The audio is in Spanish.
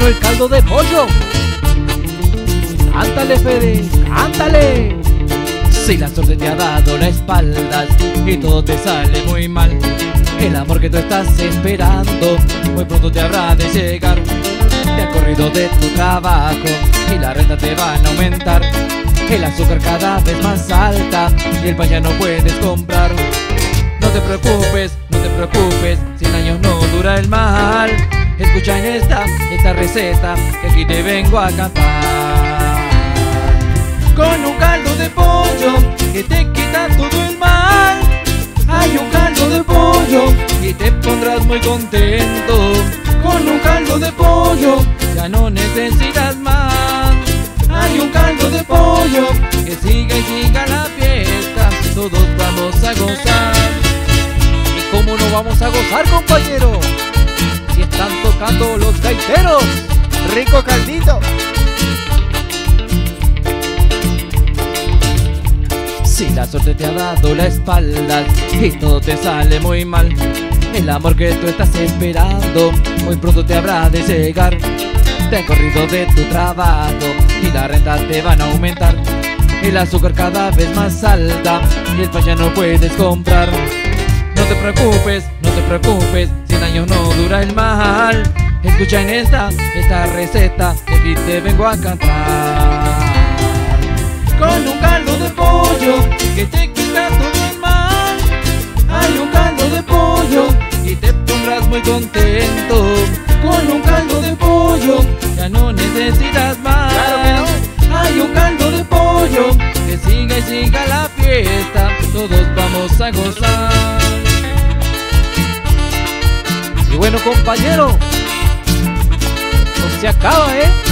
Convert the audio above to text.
el caldo de pollo. Cántale, Fede, cántale. Si la suerte te ha dado la espalda y todo te sale muy mal, el amor que tú estás esperando muy pronto te habrá de llegar. Te han corrido de tu trabajo y la renta te van a aumentar. El azúcar cada vez más alta y el pan ya no puedes comprar. No te preocupes, no te preocupes, 100 años no dura el mal. Escucha en esta receta que aquí te vengo a cantar. Con un caldo de pollo que te quita todo el mal. Hay un caldo de pollo y te pondrás muy contento. Con un caldo de pollo ya no necesitas más. Hay un caldo de pollo que siga y siga la fiesta. Todos vamos a gozar. ¿Y cómo no vamos a gozar, compañero? Si están tocando los gaiteros. Rico caldito. Si la suerte te ha dado la espalda y todo te sale muy mal, el amor que tú estás esperando muy pronto te habrá de llegar. Te han corrido de tu trabajo y la renta te van a aumentar. El azúcar cada vez más alta y el pan ya no puedes comprar. No te preocupes, no te preocupes, 100 años no dura el mal. Escucha en esta receta que aquí te vengo a cantar. Con un caldo de pollo que te quita todo el mal. Hay un caldo de pollo y te pondrás muy contento. Con un caldo de pollo ya no necesitas más. Claro que no. Hay un caldo de pollo que siga y siga la fiesta. Todos vamos a gozar. Y bueno, compañero, no se acaba,